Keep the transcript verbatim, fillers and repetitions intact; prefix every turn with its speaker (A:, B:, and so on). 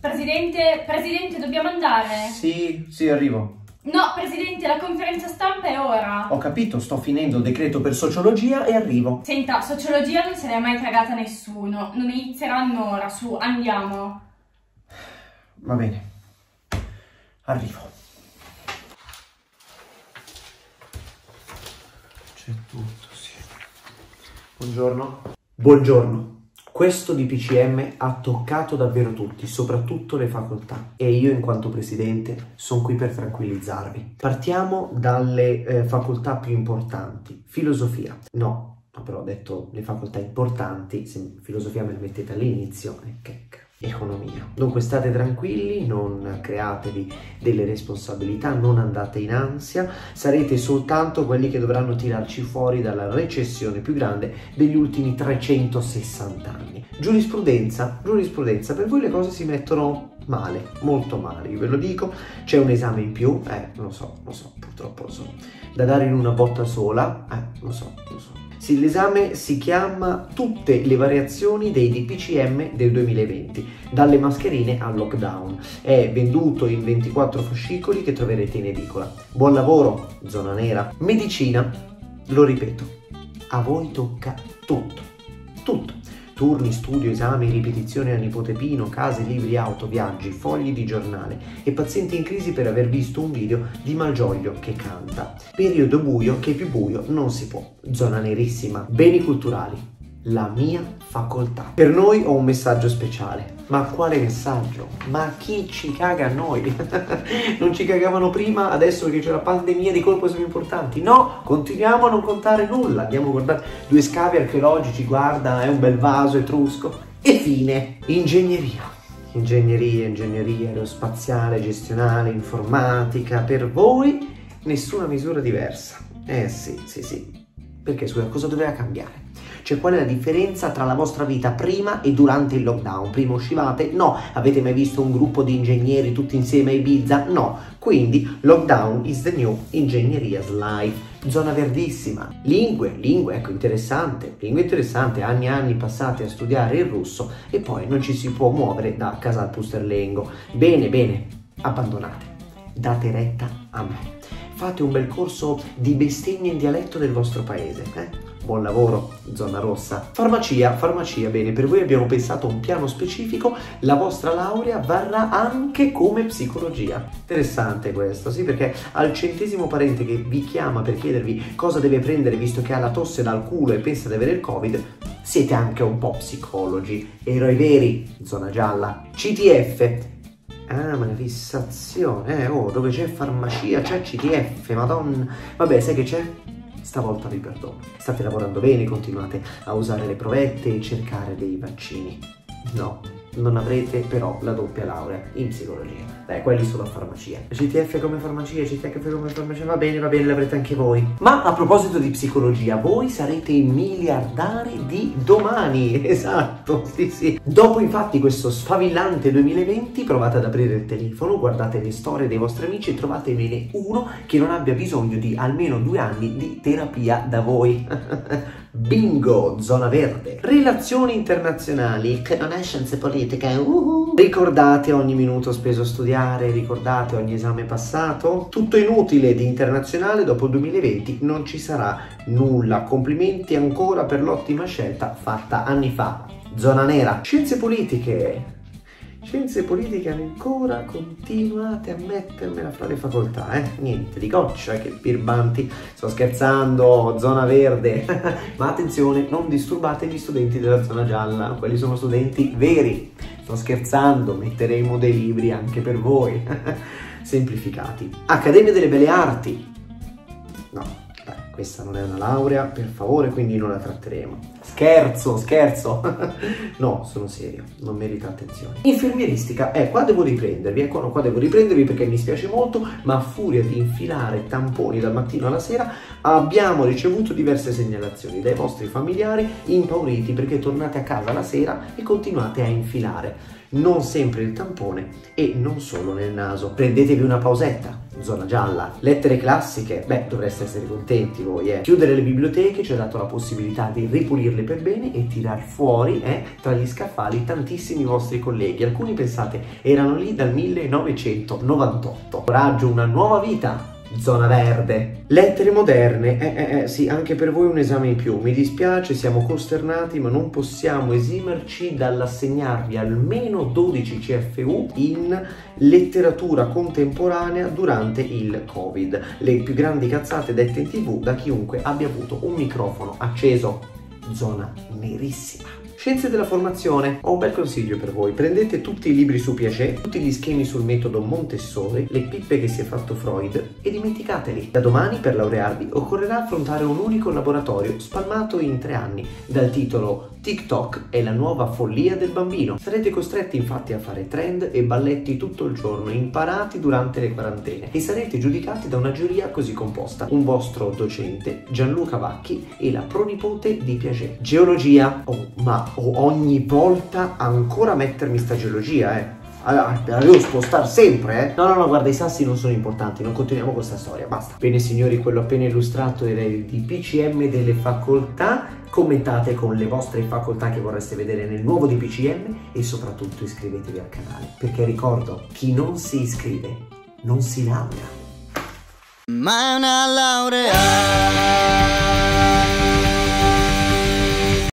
A: Presidente, Presidente, dobbiamo andare?
B: Sì, sì, arrivo.
A: No, Presidente, la conferenza stampa è ora.
B: Ho capito, sto finendo il decreto per sociologia e arrivo.
A: Senta, sociologia non se ne è mai cagata nessuno. Non inizieranno ora, su, andiamo.
B: Va bene. Arrivo. C'è tutto, sì. Buongiorno. Buongiorno. Questo D P C M ha toccato davvero tutti, soprattutto le facoltà, e io in quanto presidente sono qui per tranquillizzarvi. Partiamo dalle eh, facoltà più importanti. Filosofia. No, però ho detto le facoltà importanti, se filosofia me la mettete all'inizio, eh, che economia. Dunque state tranquilli, non createvi delle responsabilità, non andate in ansia, sarete soltanto quelli che dovranno tirarci fuori dalla recessione più grande degli ultimi trecentosessanta anni. Giurisprudenza, giurisprudenza, per voi le cose si mettono male, molto male, io ve lo dico, c'è un esame in più, eh, lo so, lo so, purtroppo lo so, da dare in una botta sola, eh, lo so, lo so. Sì, l'esame si chiama Tutte le variazioni dei D P C M del duemilaventi, dalle mascherine al lockdown. È venduto in ventiquattro fascicoli che troverete in edicola. Buon lavoro, zona nera. Medicina, lo ripeto, a voi tocca tutto, tutto. Turni, studio, esami, ripetizioni a nipote Pino, case, libri, auto, viaggi, fogli di giornale e pazienti in crisi per aver visto un video di Malgioglio che canta. Periodo buio che più buio non si può. Zona nerissima. Beni culturali. La mia facoltà. Per noi ho un messaggio speciale. Ma quale messaggio? Ma chi ci caga a noi? Non ci cagavano prima, adesso che c'è la pandemia di colpo siamo importanti? No, continuiamo a non contare nulla. Andiamo a guardare due scavi archeologici, guarda, è un bel vaso etrusco. E fine. Ingegneria. Ingegneria, ingegneria aerospaziale, gestionale, informatica. Per voi nessuna misura diversa. Eh sì, sì, sì. Perché, scusa, cosa doveva cambiare? Cioè, qual è la differenza tra la vostra vita prima e durante il lockdown? Prima uscivate? No. Avete mai visto un gruppo di ingegneri tutti insieme a Ibiza? No. Quindi, lockdown is the new ingegneria's life. Zona verdissima. Lingue, lingue, ecco, interessante. Lingue interessante, anni e anni passati a studiare il russo e poi non ci si può muovere da Casal Pusterlengo. Bene, bene, abbandonate. Date retta a me. Fate un bel corso di bestemmie in dialetto del vostro paese, eh? Buon lavoro, zona rossa. Farmacia, farmacia, bene, per voi abbiamo pensato a un piano specifico, la vostra laurea varrà anche come psicologia. Interessante questo, sì, perché al centesimo parente che vi chiama per chiedervi cosa deve prendere visto che ha la tosse dal culo e pensa di avere il Covid, siete anche un po' psicologi. Eroi veri, zona gialla. C T F. Ah, ma la fissazione, eh, oh, dove c'è farmacia c'è C T F, madonna. Vabbè, sai che c'è? Stavolta vi perdono. State lavorando bene, continuate a usare le provette e cercare dei vaccini. No, non avrete però la doppia laurea in psicologia. Beh, quelli sono a farmacia. C T F come farmacia, C T F come farmacia, va bene, va bene, l'avrete anche voi. Ma a proposito di psicologia, voi sarete i miliardari di domani. Esatto, sì sì. Dopo infatti questo sfavillante duemilaventi, provate ad aprire il telefono, guardate le storie dei vostri amici e trovatevene uno che non abbia bisogno di almeno due anni di terapia da voi. Bingo, zona verde. Relazioni internazionali, conoscenze politiche. Uh-huh. Ricordate ogni minuto speso a studiare, ricordate ogni esame passato. Tutto inutile di internazionale, dopo il duemilaventi non ci sarà nulla. Complimenti ancora per l'ottima scelta fatta anni fa. Zona nera. Scienze politiche. Scienze politiche ancora continuate a mettermela fra le facoltà, eh? Niente di goccia, che birbanti. Sto scherzando, zona verde. Ma attenzione, non disturbate gli studenti della zona gialla, quelli sono studenti veri. Sto scherzando, metteremo dei libri anche per voi. Semplificati. Accademia delle Belle Arti. No, dai, questa non è una laurea, per favore, quindi non la tratteremo. Scherzo, scherzo. No, sono serio, non merita attenzione. Infermieristica, eh, qua devo riprendervi, ecco, no, qua devo riprendervi perché mi spiace molto, ma a furia di infilare tamponi dal mattino alla sera abbiamo ricevuto diverse segnalazioni dai vostri familiari impauriti perché tornate a casa la sera e continuate a infilare non sempre il tampone e non solo nel naso. Prendetevi una pausetta. zona gialla. Lettere classiche, beh, dovreste essere contenti voi, eh. Chiudere le biblioteche ci ha dato la possibilità di ripulirle per bene e tirar fuori, eh, tra gli scaffali tantissimi vostri colleghi. Alcuni, pensate, erano lì dal millenovecentonovantotto. Coraggio, una nuova vita. Zona verde. Lettere moderne, eh, eh, eh, sì, anche per voi un esame in più. Mi dispiace, siamo costernati, ma non possiamo esimerci dall'assegnarvi almeno dodici C F U in letteratura contemporanea durante il Covid. Le più grandi cazzate dette in tv da chiunque abbia avuto un microfono acceso. Zona nerissima. Scienze della formazione. Ho un bel consiglio per voi: prendete tutti i libri su Piaget, tutti gli schemi sul metodo Montessori, le pippe che si è fatto Freud e dimenticateli. Da domani, per laurearvi, occorrerà affrontare un unico laboratorio spalmato in tre anni dal titolo TikTok è la nuova follia del bambino. Sarete costretti infatti a fare trend e balletti tutto il giorno imparati durante le quarantene e sarete giudicati da una giuria così composta: un vostro docente, Gianluca Vacchi, e la pronipote di Piaget. Geologia. Oh, ma oh, ogni volta ancora mettermi sta geologia, eh. Allora, la devo spostare sempre, eh? No, no, no, guarda, i sassi non sono importanti, non continuiamo con questa storia, basta. Bene signori, quello appena illustrato era il di P C M delle facoltà. Commentate con le vostre facoltà che vorreste vedere nel nuovo D P C M e soprattutto iscrivetevi al canale, perché ricordo, chi non si iscrive non si laurea.
C: Ma una laurea